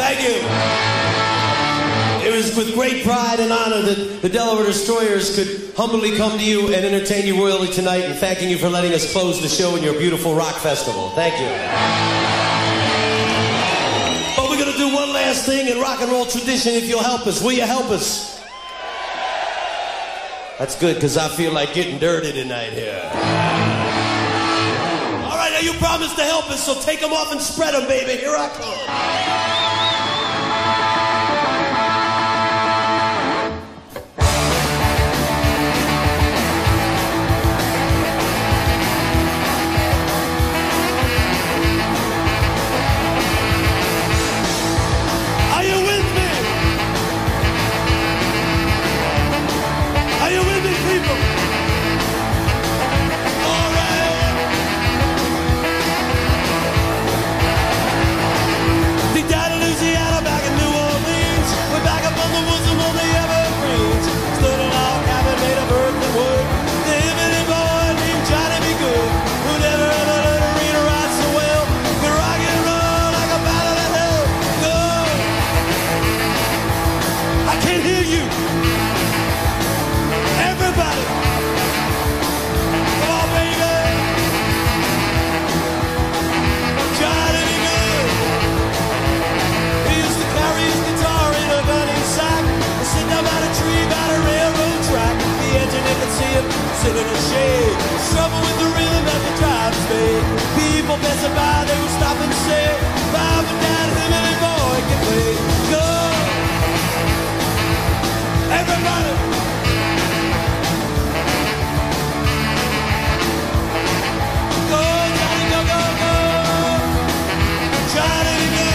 Thank you. It was with great pride and honor that the Delaware Destroyers could humbly come to you and entertain you royally tonight, and thanking you for letting us close the show in your beautiful rock festival. Thank you. But we're going to do one last thing in rock and roll tradition, if you'll help us. Will you help us? That's good, because I feel like getting dirty tonight here. All right, now you promised to help us, so take them off and spread them, baby. Here I come. Sitting in the shade, trouble with the rhythm that the drivers made. People passing by, they would stop and say, Bob and Dad, him and his boy can play. Go, everybody. Go, Johnny, go, go, go. Johnny, go.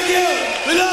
Thank you. We love